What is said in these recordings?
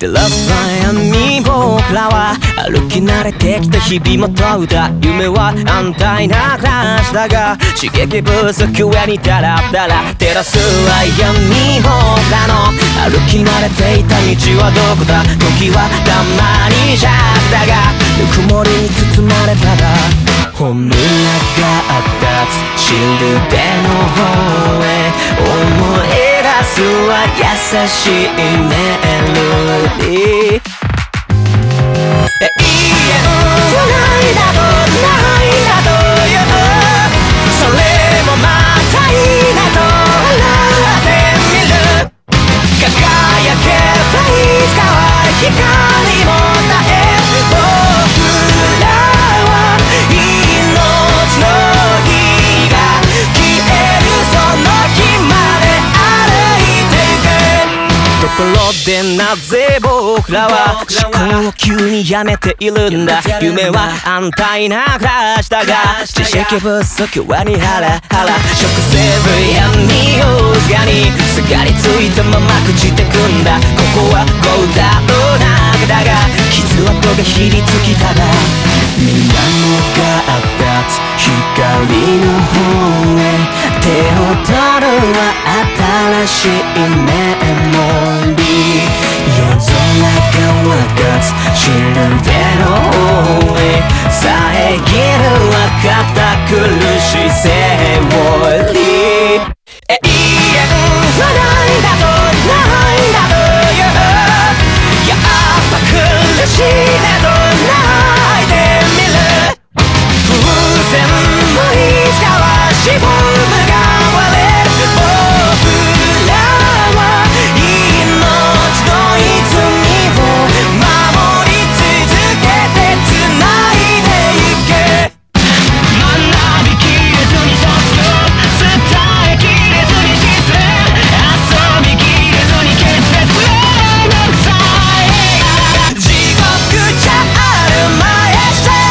照らす闇僕らは歩き慣れてきた日々も問うた夢は安泰な暮らしだが刺激不足上にダラダラ照らすは闇僕らの歩き慣れていた道はどこだ時はたまにじゃったがぬくもりに包まれたら本村が立つシルベの方へ思い出すは優しいメロディー永遠はないなどないなどよそれもまたいいなと笑ってみる輝けばいつかは光も絶え僕らは命の火が消えるその日まで歩いていくところでなぜ僕らは思考を急にやめているんだ夢は安泰な暮らしだが知識不足はにハラハラ食せる闇をすがにすがりついたまま朽ちてくんだここはゴーダの中だが傷跡がひりつきたら水面が立つ光の方へ手を取るは新しいメモリー夜空が湧かつシルベの方へ遮るは堅苦しいセオリー永遠はないだとないだとよやっぱ苦しいねと泣いてみる風船もいつかはしぼむが割れる僕らは命の泉を守り続けて繋いでいけ学びきれずに卒業伝えきれずに失恋遊びきれずに決別めんどくさい地獄じゃあるまい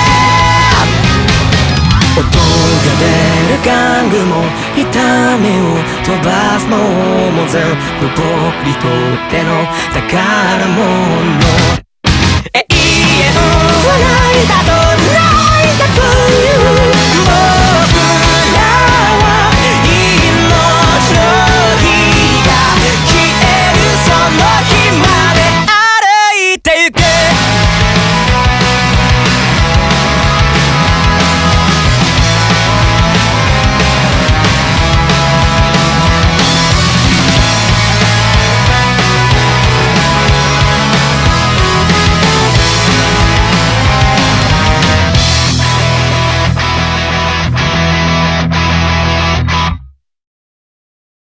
音が出る玩具も痛みを飛ばすものも全部僕にとっての宝物永遠